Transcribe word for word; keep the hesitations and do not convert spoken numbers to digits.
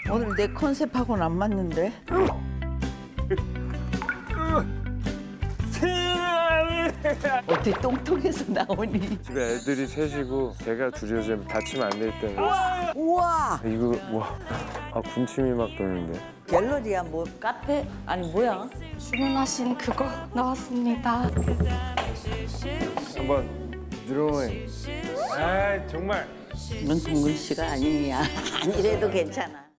오늘 내 컨셉하고는 안 맞는데? 어떻게 똥통에서 나오니? 집에 애들이 셋이고 제가 둘이서 다치면 안 되기 때문에. 우와! 이거 와, 아 군침이 막 도는데. 갤러리야 뭐 카페? 아니 뭐야? 주문하신 그거 나왔습니다. 한번 드로잉. 아 정말. 이건 동근 씨가 아니냐. 아니래도 괜찮아.